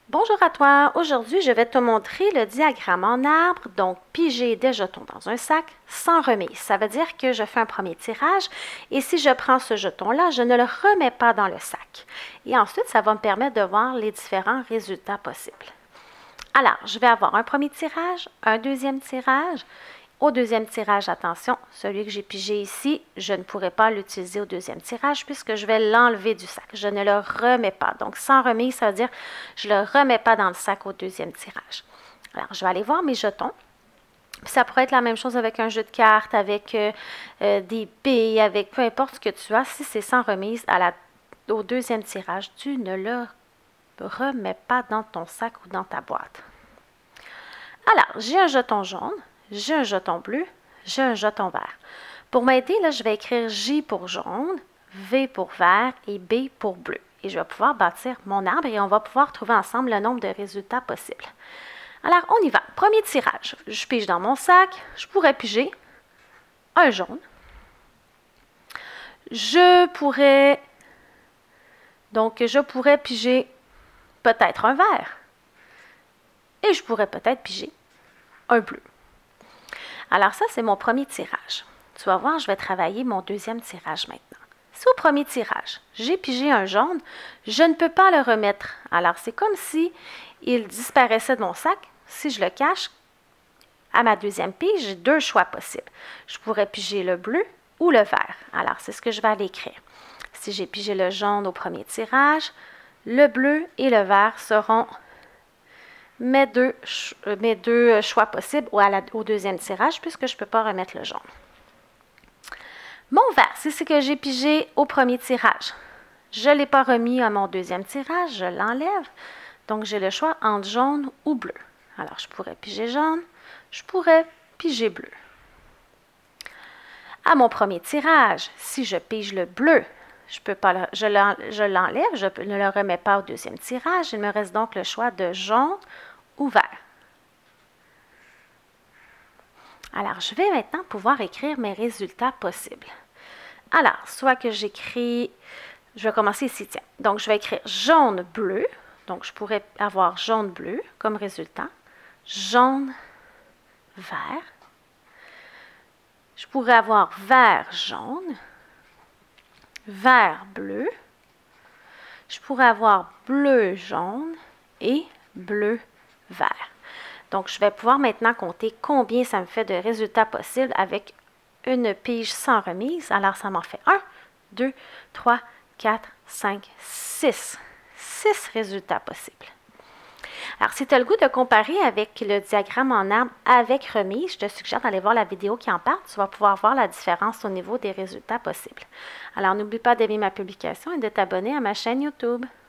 Bonjour à toi, aujourd'hui je vais te montrer le diagramme en arbre, donc piger des jetons dans un sac sans remise. Ça veut dire que je fais un premier tirage et si je prends ce jeton-là, je ne le remets pas dans le sac. Et ensuite, ça va me permettre de voir les différents résultats possibles. Alors, je vais avoir un premier tirage, un deuxième tirage. Au deuxième tirage, attention, celui que j'ai pigé ici, je ne pourrai pas l'utiliser au deuxième tirage puisque je vais l'enlever du sac. Je ne le remets pas. Donc, sans remise, ça veut dire je ne le remets pas dans le sac au deuxième tirage. Alors, je vais aller voir mes jetons. Puis ça pourrait être la même chose avec un jeu de cartes, avec des billes, avec peu importe ce que tu as. Si c'est sans remise, au deuxième tirage, tu ne le remets pas dans ton sac ou dans ta boîte. Alors, j'ai un jeton jaune. J'ai un jeton bleu, j'ai un jeton vert. Pour m'aider, là, je vais écrire J pour jaune, V pour vert et B pour bleu. Et je vais pouvoir bâtir mon arbre et on va pouvoir trouver ensemble le nombre de résultats possibles. Alors, on y va. Premier tirage. Je pige dans mon sac. Je pourrais piger un jaune. Je pourrais piger peut-être un vert. Et je pourrais peut-être piger un bleu. Alors ça, c'est mon premier tirage. Tu vas voir, je vais travailler mon deuxième tirage maintenant. Si au premier tirage, j'ai pigé un jaune, je ne peux pas le remettre. Alors, c'est comme si il disparaissait de mon sac. Si je le cache, à ma deuxième pige, j'ai deux choix possibles. Je pourrais piger le bleu ou le vert. Alors, c'est ce que je vais aller écrire. Si j'ai pigé le jaune au premier tirage, le bleu et le vert seront mes deux choix possibles au deuxième tirage puisque je ne peux pas remettre le jaune. Mon vert, c'est ce que j'ai pigé au premier tirage. Je ne l'ai pas remis à mon deuxième tirage, je l'enlève. Donc, j'ai le choix entre jaune ou bleu. Alors, je pourrais piger jaune, je pourrais piger bleu. À mon premier tirage, si je pige le bleu, je l'enlève, je ne le remets pas au deuxième tirage. Il me reste donc le choix de jaune ou vert. Alors, je vais maintenant pouvoir écrire mes résultats possibles. Alors, soit que j'écris, je vais commencer ici, tiens. Donc, je vais écrire jaune-bleu. Donc, je pourrais avoir jaune-bleu comme résultat. Jaune-vert. Je pourrais avoir vert-jaune. Vert-bleu. Je pourrais avoir bleu-jaune et bleu-vert. Donc, je vais pouvoir maintenant compter combien ça me fait de résultats possibles avec une pige sans remise. Alors, ça m'en fait 1, 2, 3, 4, 5, 6. 6 résultats possibles. Alors, si tu as le goût de comparer avec le diagramme en arbre avec remise, je te suggère d'aller voir la vidéo qui en parle. Tu vas pouvoir voir la différence au niveau des résultats possibles. Alors, n'oublie pas d'aimer ma publication et de t'abonner à ma chaîne YouTube.